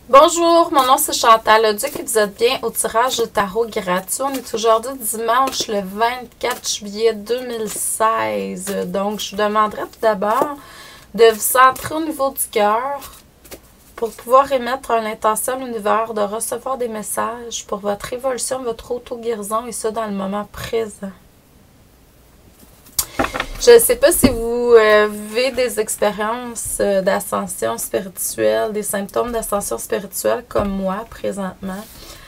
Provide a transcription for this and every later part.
Bonjour, mon nom c'est Chantal Leduc et vous êtes bien au tirage de tarot gratuit. On est aujourd'hui dimanche le 24 juillet 2016. Donc, je vous demanderai tout d'abord de vous centrer au niveau du cœur pour pouvoir émettre une intention à l'univers de recevoir des messages pour votre évolution, votre auto-guérison et ça dans le moment présent. Je ne sais pas si vous vivez des expériences d'ascension spirituelle, des symptômes d'ascension spirituelle comme moi présentement.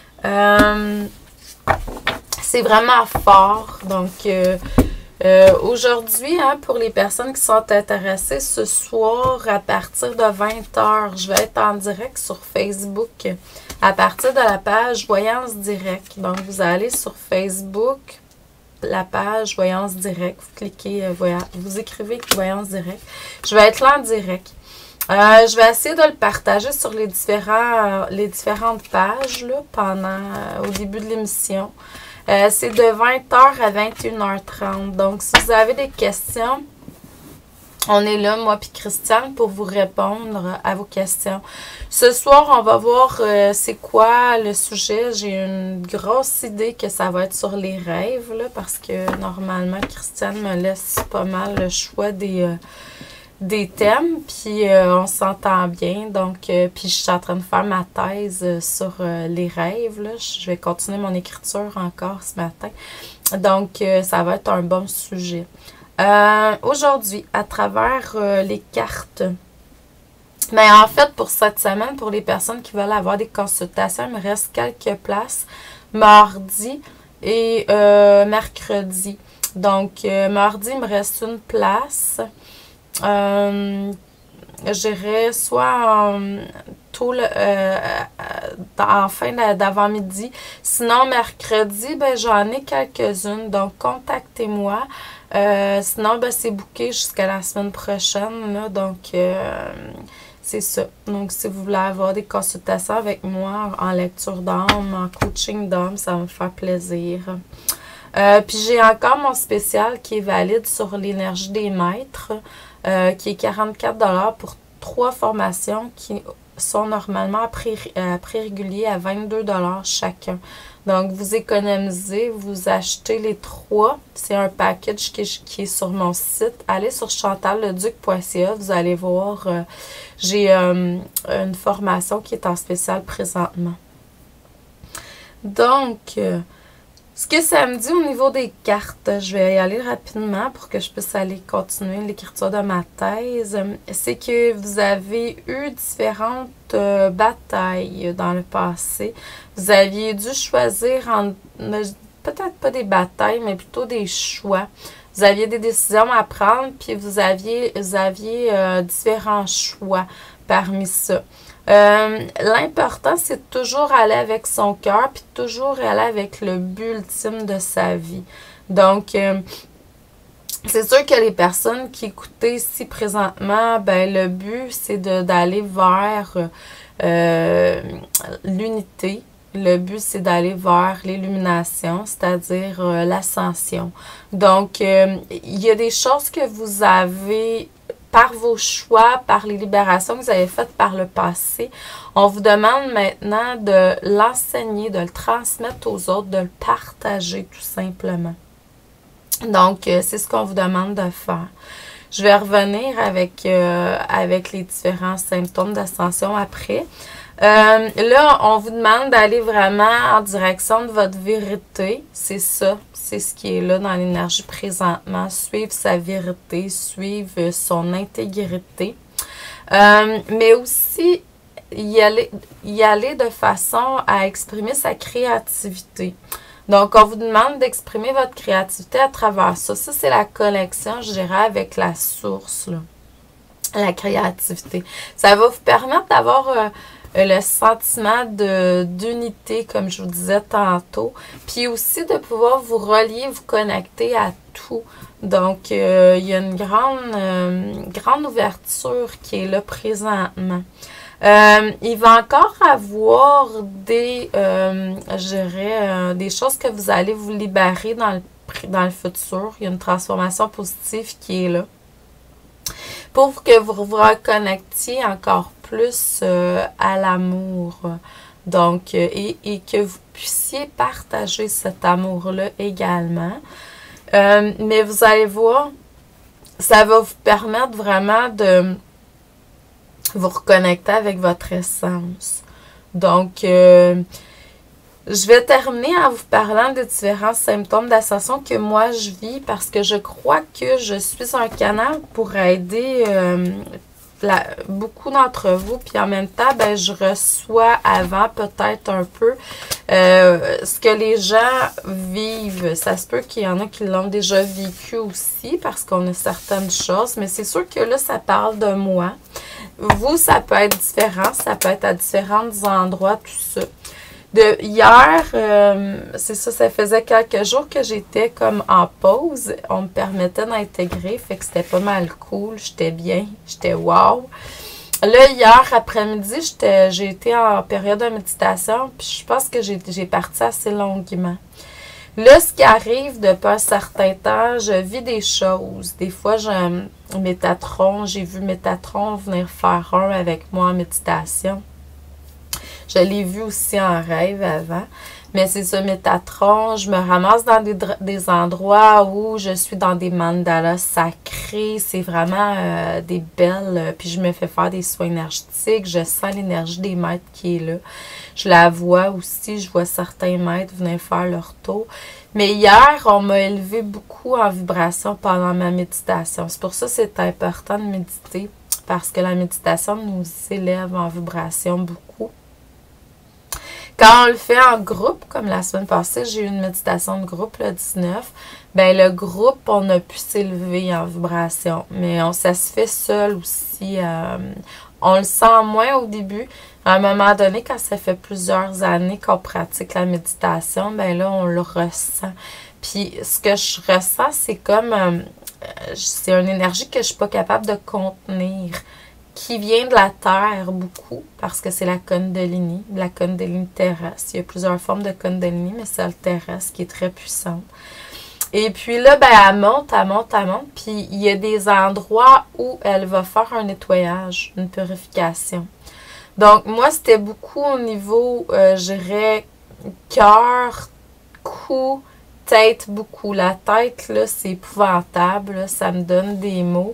C'est vraiment fort. Donc, aujourd'hui, pour les personnes qui sont intéressées, ce soir, à partir de 20h, je vais être en direct sur Facebook à partir de la page Voyance Direct. Donc, vous allez sur Facebook, la page Voyance Direct. Vous cliquez, vous écrivez Voyance Direct. Je vais être là en direct. Je vais essayer de le partager sur les différentes pages là, au début de l'émission. C'est de 20h à 21h30. Donc, si vous avez des questions, on est là, moi puis Christiane, pour vous répondre à vos questions. Ce soir, on va voir c'est quoi le sujet. J'ai une grosse idée que ça va être sur les rêves, là, parce que normalement, Christiane me laisse pas mal le choix des thèmes, puis on s'entend bien. Donc, puis je suis en train de faire ma thèse sur les rêves. Là. Je vais continuer mon écriture encore ce matin. Donc, ça va être un bon sujet. Aujourd'hui, à travers les cartes, mais en fait, pour cette semaine, pour les personnes qui veulent avoir des consultations, il me reste quelques places mardi et mercredi. Donc, mardi, il me reste une place. J'irai soit en fin d'avant-midi. Sinon, mercredi, ben, j'en ai quelques-unes. Donc, contactez-moi. Sinon, ben, c'est booké jusqu'à la semaine prochaine. Là, donc, c'est ça. Donc, si vous voulez avoir des consultations avec moi en lecture d'âme, en coaching d'âme, ça va me faire plaisir. Puis, j'ai encore mon spécial qui est valide sur l'énergie des maîtres, qui est 44$ pour 3 formations qui sont normalement à prix régulier à 22$ chacun. Donc, vous économisez, vous achetez les 3. C'est un package qui est sur mon site. Allez sur chantalleduc.ca, vous allez voir, j'ai une formation qui est en spécial présentement. Donc, ce que ça me dit au niveau des cartes, je vais y aller rapidement pour que je puisse aller continuer l'écriture de ma thèse, c'est que vous avez eu différentes batailles dans le passé. Vous aviez dû choisir peut-être pas des batailles, mais plutôt des choix. Vous aviez des décisions à prendre, puis vous aviez différents choix parmi ça. L'important, c'est de toujours aller avec son cœur, puis toujours aller avec le but ultime de sa vie. Donc, c'est sûr que les personnes qui écoutaient ici présentement, ben le but, c'est d'aller vers l'unité. Le but, c'est d'aller vers l'illumination, c'est-à-dire l'ascension. Donc, il y a des choses que vous avez par vos choix, par les libérations que vous avez faites par le passé. On vous demande maintenant de l'enseigner, de le transmettre aux autres, de le partager tout simplement. Donc, c'est ce qu'on vous demande de faire. Je vais revenir avec les différents symptômes d'ascension après. Là, on vous demande d'aller vraiment en direction de votre vérité. C'est ça. C'est ce qui est là dans l'énergie présentement. Suivre sa vérité, suivre son intégrité. Mais aussi, y aller de façon à exprimer sa créativité. Donc, on vous demande d'exprimer votre créativité à travers ça. Ça, c'est la connexion, je dirais, avec la source, là. La créativité. Ça va vous permettre d'avoir le sentiment d'unité, comme je vous disais tantôt. Puis aussi de pouvoir vous relier, vous connecter à tout. Donc, il y a une grande ouverture qui est là présentement. Il va encore avoir des choses que vous allez vous libérer dans le futur. Il y a une transformation positive qui est là. Pour que vous vous reconnectiez encore plus à l'amour. Donc, et que vous puissiez partager cet amour-là également. Mais vous allez voir, ça va vous permettre vraiment de vous reconnecter avec votre essence. Donc, je vais terminer en vous parlant des différents symptômes d'ascension que moi je vis parce que je crois que je suis un canal pour aider beaucoup d'entre vous. Puis en même temps, ben, je reçois avant peut-être un peu ce que les gens vivent. Ça se peut qu'il y en a qui l'ont déjà vécu aussi parce qu'on a certaines choses. Mais c'est sûr que là, ça parle de moi. Vous, ça peut être différent. Ça peut être à différents endroits, tout ça. De hier, c'est ça, ça faisait quelques jours que j'étais comme en pause. On me permettait d'intégrer, fait que c'était pas mal cool. J'étais bien, j'étais wow. Là, hier après-midi, j'ai été en période de méditation, puis je pense que j'ai parti assez longuement. Là, ce qui arrive depuis un certain temps, je vis des choses. Des fois, Métatron, j'ai vu Métatron venir faire un avec moi en méditation. Je l'ai vu aussi en rêve avant. Mais c'est ça, Métatron. Je me ramasse dans des endroits où je suis dans des mandalas sacrés. C'est vraiment des belles. Puis je me fais faire des soins énergétiques. Je sens l'énergie des maîtres qui est là. Je la vois aussi. Je vois certains maîtres venir faire leur tour. Mais hier, on m'a élevé beaucoup en vibration pendant ma méditation. C'est pour ça que c'est important de méditer. Parce que la méditation nous élève en vibration beaucoup. Quand on le fait en groupe, comme la semaine passée, j'ai eu une méditation de groupe le 19, ben le groupe, on a pu s'élever en vibration. Mais ça se fait seul aussi. On le sent moins au début. À un moment donné, quand ça fait plusieurs années qu'on pratique la méditation, ben là, on le ressent. Puis ce que je ressens, c'est comme... c'est une énergie que je ne suis pas capable de contenir, qui vient de la Terre beaucoup, parce que c'est la Kundalini terrestre. Il y a plusieurs formes de Kundalini, mais c'est le terrestre qui est très puissante. Et puis là, ben, elle monte, puis il y a des endroits où elle va faire un nettoyage, une purification. Donc, moi, c'était beaucoup au niveau, je dirais, cœur, cou, tête, beaucoup. La tête, là, c'est épouvantable, là, ça me donne des maux.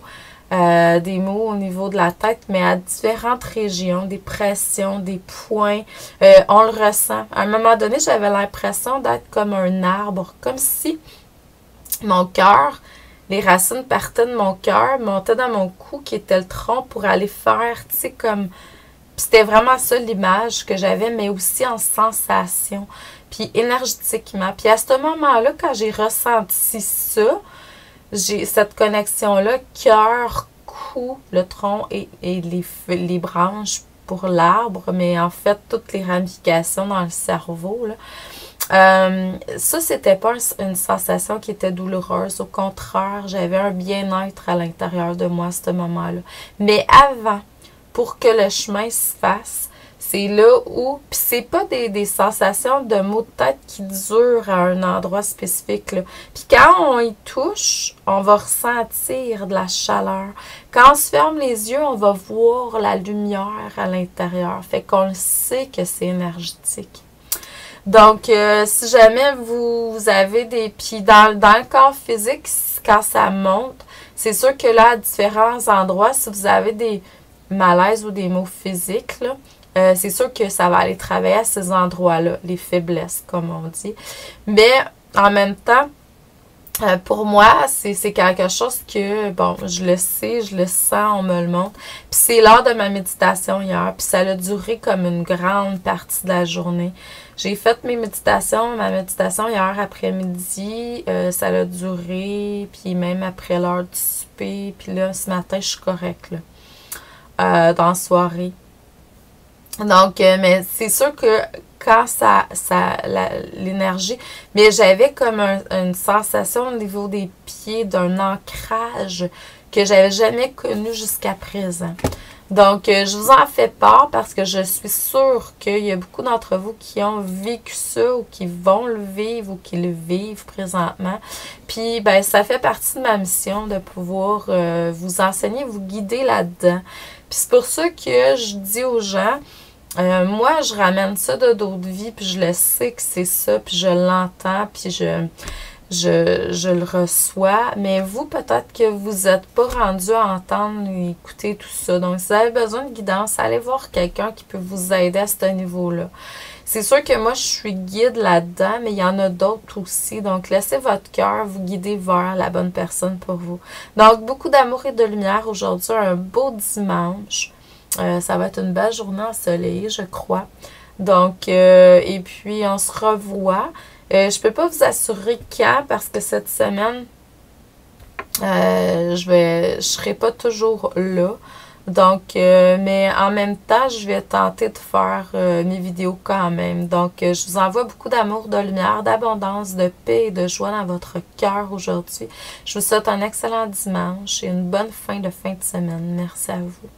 Au niveau de la tête, mais à différentes régions, des pressions, des points, on le ressent. À un moment donné, j'avais l'impression d'être comme un arbre, comme si mon cœur, les racines partaient de mon cœur, montaient dans mon cou, qui était le tronc, pour aller faire, tu sais, comme... C'était vraiment ça l'image que j'avais, mais aussi en sensation, puis énergétiquement. Puis à ce moment-là, quand j'ai ressenti ça, j'ai cette connexion-là, cœur, cou, le tronc et les branches pour l'arbre, mais en fait, toutes les ramifications dans le cerveau, là. Ça, c'était pas une sensation qui était douloureuse. Au contraire, j'avais un bien-être à l'intérieur de moi à ce moment-là. Mais avant, pour que le chemin se fasse, c'est là où, puis c'est pas des sensations de maux de tête qui durent à un endroit spécifique, là. Puis quand on y touche, on va ressentir de la chaleur. Quand on se ferme les yeux, on va voir la lumière à l'intérieur. Fait qu'on le sait que c'est énergétique. Donc, si jamais vous avez des... Puis dans le corps physique, quand ça monte, c'est sûr que là, à différents endroits, si vous avez des malaises ou des maux physiques, là, c'est sûr que ça va aller travailler à ces endroits-là, les faiblesses, comme on dit. Mais en même temps, pour moi, c'est quelque chose que, bon, je le sais, je le sens, on me le montre. Puis c'est l'heure de ma méditation hier, puis ça a duré comme une grande partie de la journée. J'ai fait ma méditation hier après-midi, ça a duré, puis même après l'heure du souper, puis là, ce matin, je suis correcte, là, dans la soirée. Donc, mais c'est sûr que quand l'énergie, mais j'avais comme une sensation au niveau des pieds d'un ancrage que j'avais jamais connu jusqu'à présent. Donc, je vous en fais part parce que je suis sûre qu'il y a beaucoup d'entre vous qui ont vécu ça ou qui vont le vivre ou qui le vivent présentement. Puis, ben, ça fait partie de ma mission de pouvoir vous enseigner, vous guider là-dedans. Puis c'est pour ça que je dis aux gens, moi, je ramène ça de d'autres vies, puis je le sais que c'est ça, puis je l'entends, puis je le reçois. Mais vous, peut-être que vous n'êtes pas rendu à entendre et écouter tout ça. Donc, si vous avez besoin de guidance, allez voir quelqu'un qui peut vous aider à ce niveau-là. C'est sûr que moi, je suis guide là-dedans, mais il y en a d'autres aussi. Donc, laissez votre cœur vous guider vers la bonne personne pour vous. Donc, beaucoup d'amour et de lumière aujourd'hui. Un beau dimanche. Ça va être une belle journée ensoleillée, je crois. Donc, et puis, on se revoit. Je peux pas vous assurer quand, parce que cette semaine, je serai pas toujours là. Donc, mais en même temps, je vais tenter de faire mes vidéos quand même. Donc, je vous envoie beaucoup d'amour, de lumière, d'abondance, de paix et de joie dans votre cœur aujourd'hui. Je vous souhaite un excellent dimanche et une bonne fin de semaine. Merci à vous.